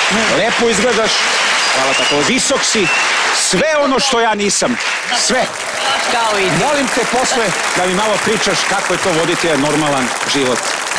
Lepo izgledaš. Hvala tako. Visok si. Sve ono što ja nisam. Sve. Molim te posle da mi malo pričaš kako je to voditi normalan život.